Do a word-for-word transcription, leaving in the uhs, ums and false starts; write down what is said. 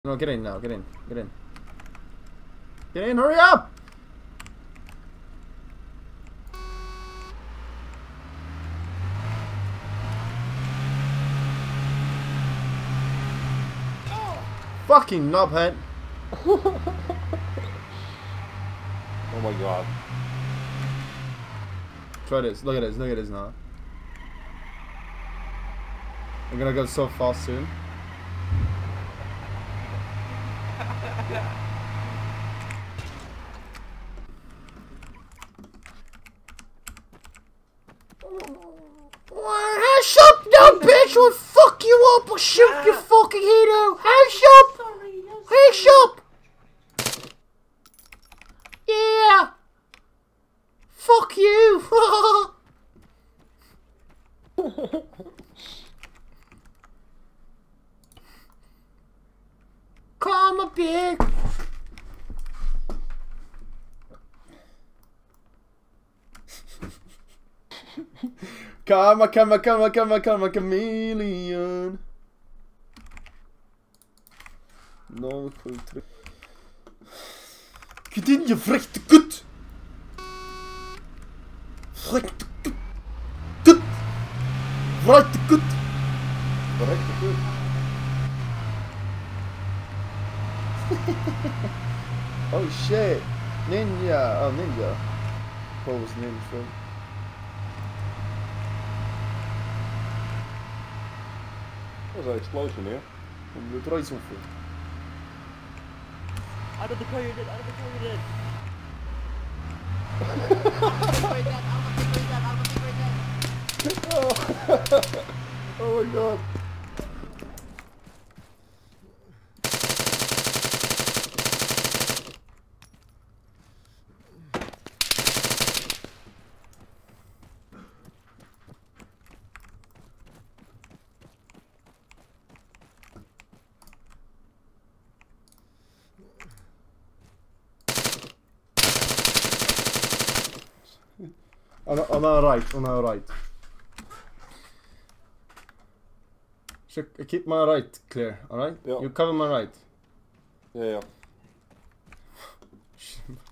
No, get in now. Get in. Get in. Get in. Hurry up! Fucking knobhead. Oh my god. Try this. Look at this. Look at this now. I'm gonna go so fast soon. Hush up, no bitch! I'll fuck you up! I'll shoot your fucking head out! Hush up! Hush up! Yeah! Fuck you! Come a bit. Come, come, come, come, come, chameleon. Nou, goed terug. Get in, je vrechte kut! Vrechte kut! Kut! Vrechte kut! Vrechte kut! Oh shit! Ninja! Oh, ninja. What was the name from? There's an explosion here. Om de draaishoeven. I don't declare you dead, I don't declare you dead. Oh. Oh my god. On, on our right, on our right. So keep my right clear, alright? Yeah. You cover my right. Yeah, yeah.